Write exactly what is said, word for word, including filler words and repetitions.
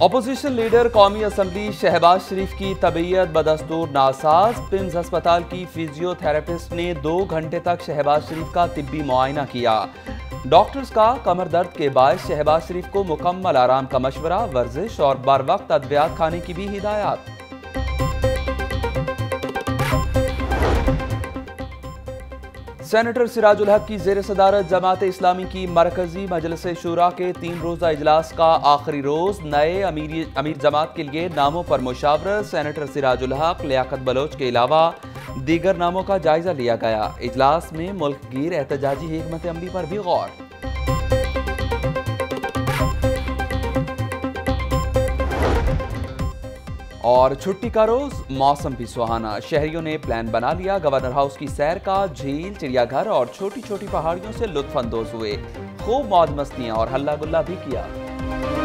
Opposition leader कौमी assembly Shehbaz Sharif की तबीयत बदस्तूर नासाज। पिम्स अस्पताल की फिजियोथेरेपिस्ट ने दो घंटे तक शहबाज शरीफ का तिब्बी मुआयना किया। डॉक्टर्स का कमर दर्द के बाद शहबाज शरीफ को मुकम्मल आराम का मशवरा, वर्जिश और बर वक्त अद्वियात खाने की भी हिदायत। सेनेटर सिराजुल हक की जेर सदारत जमात इस्लामी की मरकजी मजलिस शूरा के तीन रोजा इजलास का आखिरी रोज। नए अमीर अमीर जमात के लिए नामों पर मुशावरत। सेनेटर सिराजुल हक, लियाकत बलोच के अलावा दीगर नामों का जायजा लिया गया। इजलास में मुल्क गिर एहतजाजी हिकमत अमली पर भी गौर। और छुट्टी का रोज, मौसम भी सुहाना। शहरियों ने प्लान बना लिया गवर्नर हाउस की सैर का। झील, चिड़ियाघर और छोटी छोटी पहाड़ियों से लुत्फ अंदोज हुए। खूब मौज मस्तियां और हल्ला गुल्ला भी किया।